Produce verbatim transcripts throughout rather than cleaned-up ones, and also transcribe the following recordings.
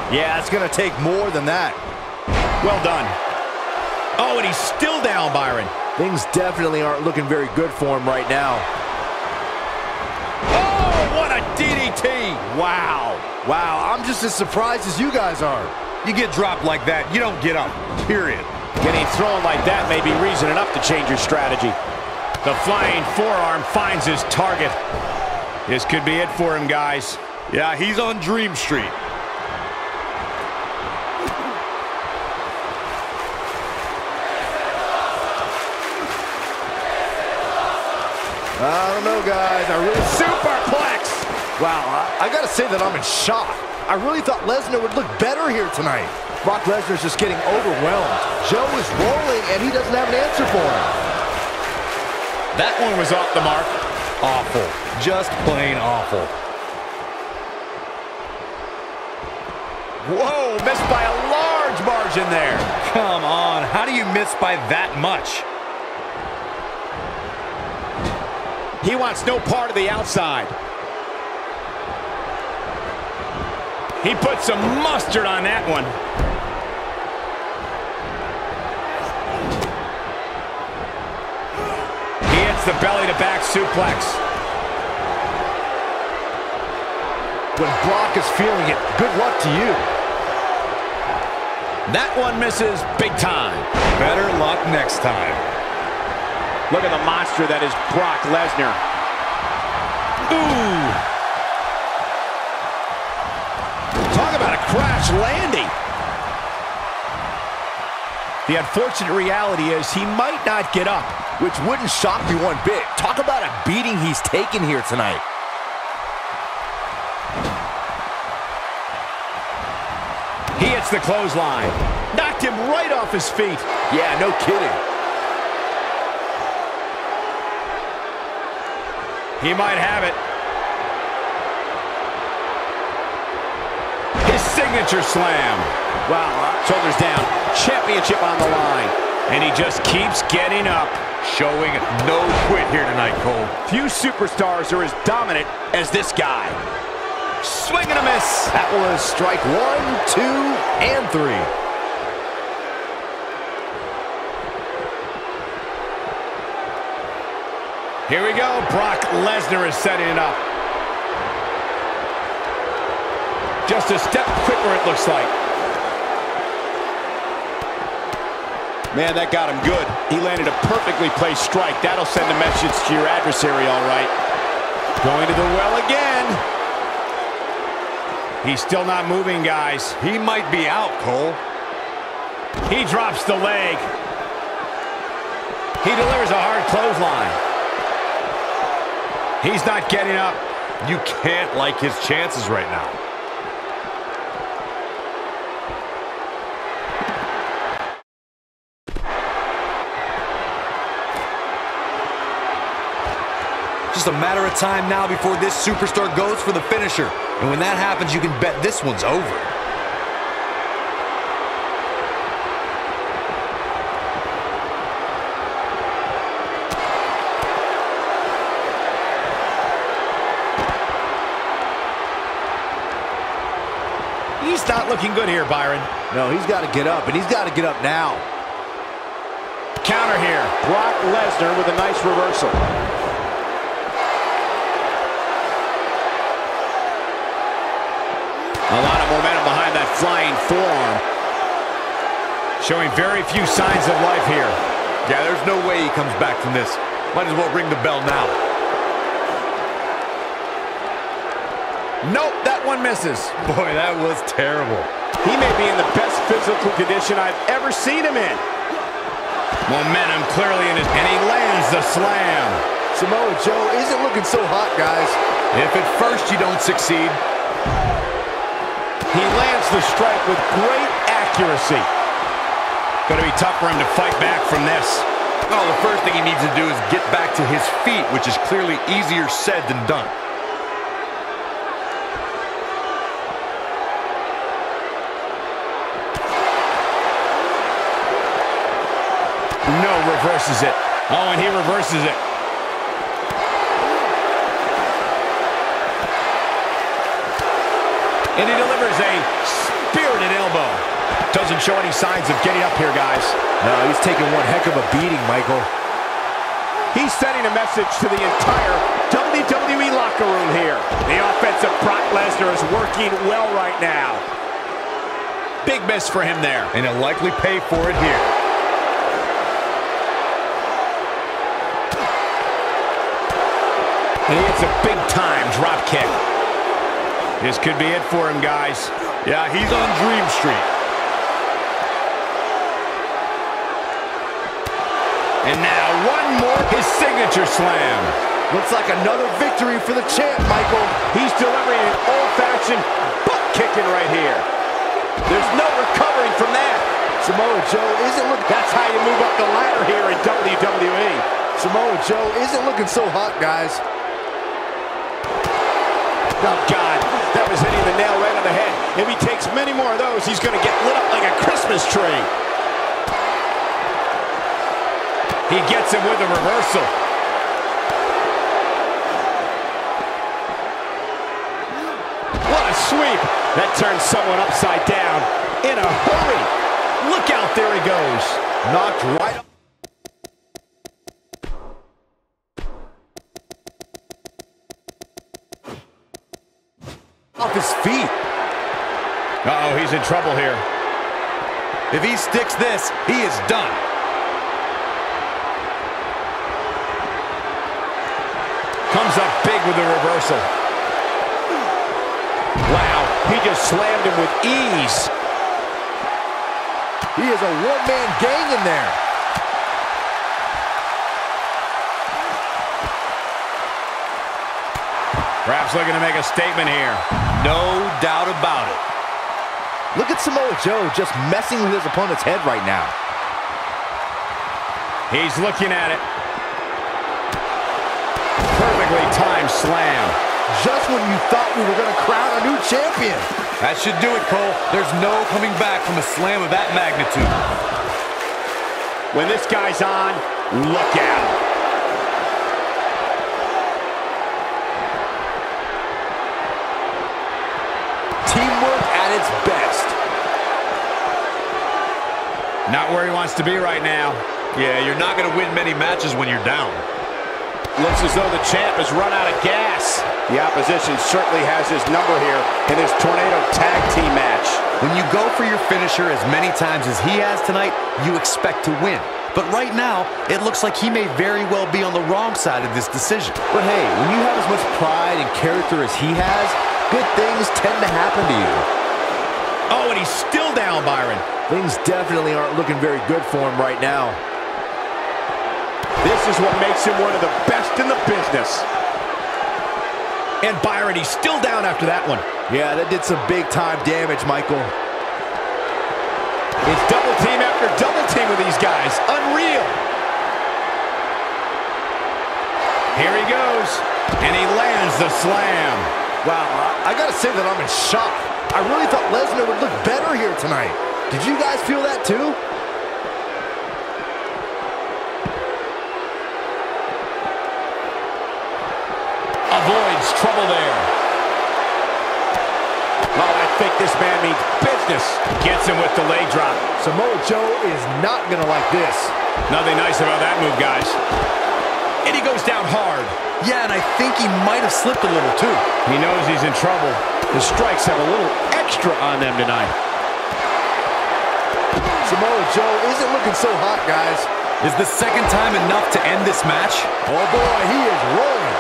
Yeah, it's going to take more than that. Well done. Oh, and he's still down, Byron. Things definitely aren't looking very good for him right now. Oh, what a D D T. Wow. Wow, I'm just as surprised as you guys are. You get dropped like that, you don't get up, period. Getting thrown like that may be reason enough to change your strategy. The flying forearm finds his target. This could be it for him, guys. Yeah, he's on Dream Street. I don't know, guys. I really... Superplex! Wow, I, I got to say that I'm in shock. I really thought Lesnar would look better here tonight. Brock Lesnar's just getting overwhelmed. Joe is rolling, and he doesn't have an answer for him. That one was off the mark. Awful. Just plain awful. Whoa, missed by a large margin there. Come on, how do you miss by that much? He wants no part of the outside. He put some mustard on that one. He hits the belly-to-back suplex. When Brock is feeling it, good luck to you. That one misses big time. Better luck next time. Look at the monster that is Brock Lesnar. Ooh. Talk about a crash landing. The unfortunate reality is he might not get up, which wouldn't shock me one bit. Talk about a beating he's taken here tonight. He hits the clothesline. Knocked him right off his feet. Yeah, no kidding. He might have it. His signature slam. Wow, shoulders down. Championship on the line. And he just keeps getting up. Showing no quit here tonight, Cole. Few superstars are as dominant as this guy. Swing and a miss. That was strike one, two, and three. Here we go. Brock Lesnar is setting it up. Just a step quicker, it looks like. Man, that got him good. He landed a perfectly placed strike. That'll send a message to your adversary, all right. Going to the well again. He's still not moving, guys. He might be out, Cole. He drops the leg. He delivers a hard clothesline. He's not getting up. You can't like his chances right now. Just a matter of time now before this superstar goes for the finisher. And when that happens, you can bet this one's over. He's not looking good here, Byron. No, he's got to get up, and he's got to get up now. Counter here. Brock Lesnar with a nice reversal. A lot of momentum behind that flying forearm. Showing very few signs of life here. Yeah, there's no way he comes back from this. Might as well ring the bell now. Nope, that one misses. Boy, that was terrible. He may be in the best physical condition I've ever seen him in. Momentum clearly in his... And he lands the slam. Samoa Joe isn't looking so hot, guys. If at first you don't succeed... He lands the strike with great accuracy. Going to be tough for him to fight back from this. Oh, the first thing he needs to do is get back to his feet, which is clearly easier said than done. No, reverses it. Oh, and he reverses it. And he delivers a doesn't show any signs of getting up here, guys. No, he's taking one heck of a beating, Michael. He's sending a message to the entire W W E locker room here. The offense of Brock Lesnar is working well right now. Big miss for him there. And he'll likely pay for it here. And he hits a big-time drop kick. This could be it for him, guys. Yeah, he's on Dream Street. And now one more, his signature slam. Looks like another victory for the champ, Michael. He's delivering an old-fashioned butt kicking right here. There's no recovering from that. Samoa Joe isn't looking... That's how you move up the ladder here in W W E. Samoa Joe isn't looking so hot, guys. Oh, God, that was hitting the nail right on the head. If he takes many more of those, he's going to get lit up like a Christmas tree. He gets him with a reversal. What a sweep. That turns someone upside down in a hurry. Look out, there he goes. Knocked right up. Off his feet. Uh-oh, he's in trouble here. If he sticks this, he is done. Comes up big with a reversal. Wow, he just slammed him with ease. He is a one-man gang in there. Perhaps looking to make a statement here. No doubt about it. Look at Samoa Joe just messing with his opponent's head right now. He's looking at it. Perfectly timed slam. Just when you thought we were going to crown a new champion. That should do it, Cole. There's no coming back from a slam of that magnitude. When this guy's on, look out. Teamwork at its best. Not where he wants to be right now. Yeah, you're not going to win many matches when you're down. Looks as though the champ has run out of gas. The opposition certainly has his number here in this Tornado Tag Team match. When you go for your finisher as many times as he has tonight, you expect to win. But right now, it looks like he may very well be on the wrong side of this decision. But hey, when you have as much pride and character as he has, good things tend to happen to you. Oh, and he's still down, Byron. Things definitely aren't looking very good for him right now. This is what makes him one of the best in the business. And Byron, he's still down after that one. Yeah, that did some big-time damage, Michael. It's double team after double team with these guys. Unreal. Here he goes. And he lands the slam. Wow, I gotta say that I'm in shock. I really thought Lesnar would look better here tonight. Did you guys feel that too? Avoids trouble there. Oh, I think this man means business. Gets him with the leg drop. Samoa Joe is not gonna like this. Nothing nice about that move, guys. And he goes down hard. Yeah, and I think he might have slipped a little too. He knows he's in trouble. The strikes have a little extra on them tonight. Samoa Joe isn't looking so hot, guys. Is the second time enough to end this match? Oh boy, he is rolling.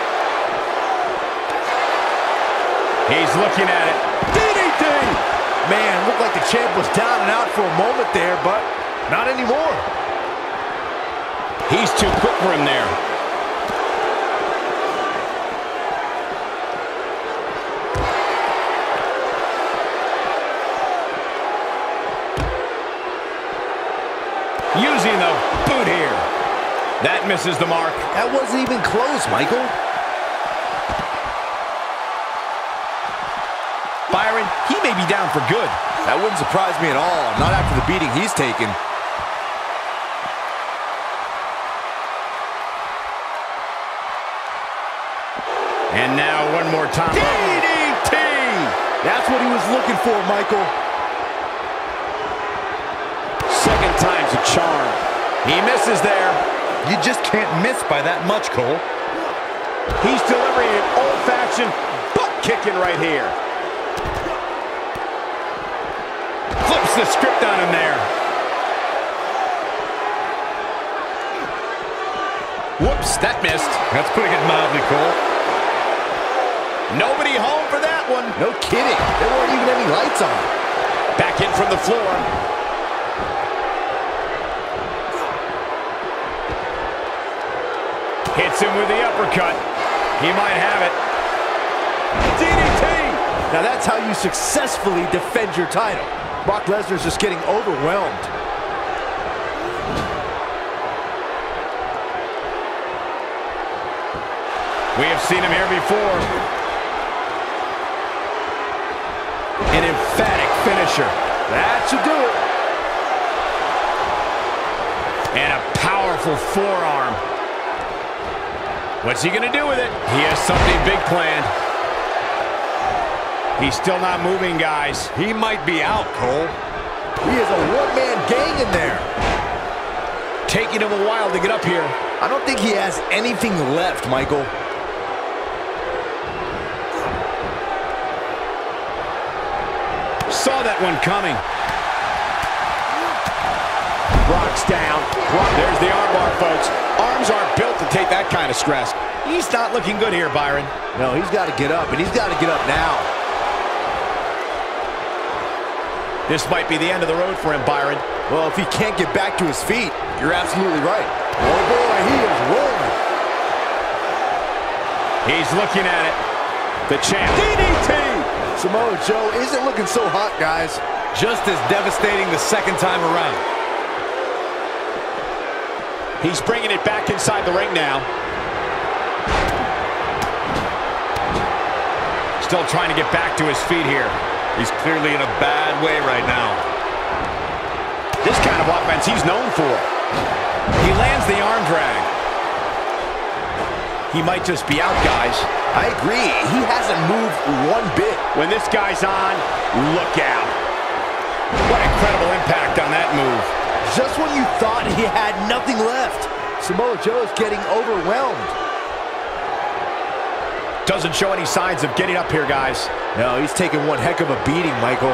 He's looking at it. D D T! Man, looked like the champ was down and out for a moment there, but not anymore. He's too quick for him there. Using the boot here. That misses the mark. That wasn't even close, Michael. Byron, he may be down for good. That wouldn't surprise me at all, not after the beating he's taken. And now one more time. D D T! That's what he was looking for, Michael. charm. He misses there. You just can't miss by that much, Cole. He's delivering an old-fashioned butt kicking right here. Flips the script on him there. Whoops, that missed. That's putting it mildly, Cole. Nobody home for that one. No kidding. There weren't even any lights on. Back in from the floor. Hits him with the uppercut. He might have it. D D T! Now that's how you successfully defend your title. Brock Lesnar's just getting overwhelmed. We have seen him here before. An emphatic finisher. That should do it. And a powerful forearm. What's he going to do with it? He has something big planned. He's still not moving, guys. He might be out, Cole. He is a one-man gang in there. Taking him a while to get up here. I don't think he has anything left, Michael. Saw that one coming. Brock's down. Brock, there's the armbar, folks. Arms aren't built to take that kind of stress. He's not looking good here, Byron. No, he's got to get up, and he's got to get up now. This might be the end of the road for him, Byron. Well, if he can't get back to his feet, you're absolutely right. Oh, boy, he is rolling. He's looking at it. The champ. D D T! Samoa Joe isn't looking so hot, guys. Just as devastating the second time around. He's bringing it back inside the ring now. Still trying to get back to his feet here. He's clearly in a bad way right now. This kind of offense he's known for. He lands the arm drag. He might just be out, guys. I agree. He hasn't moved one bit. When this guy's on, look out. What incredible impact on that move. Just when you thought he had nothing left, Samoa Joe is getting overwhelmed. Doesn't show any signs of getting up here, guys. No, he's taking one heck of a beating, Michael.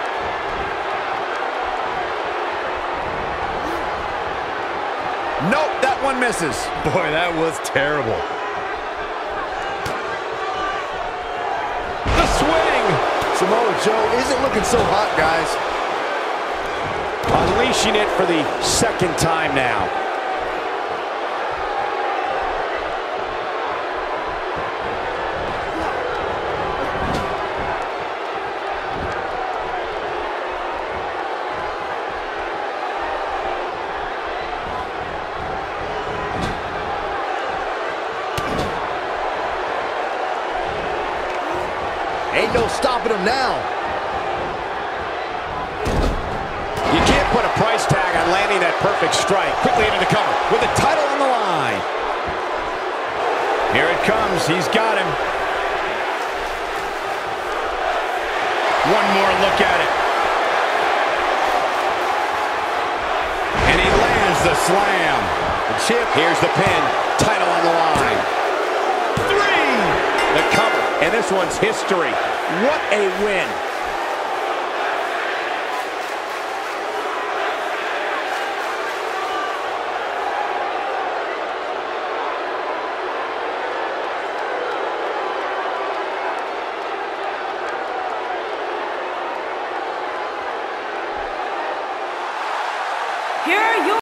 Nope, that one misses. Boy, that was terrible. The swing! Samoa Joe isn't looking so hot, guys. Unleashing it for the second time now. Ain't no stopping him now. You can't put a price tag on landing that perfect strike. Quickly into the cover with the title on the line. Here it comes. He's got him. One more look at it. And he lands the slam. The chip. Here's the pin. Title on the line. Three. The cover. And this one's history. What a win.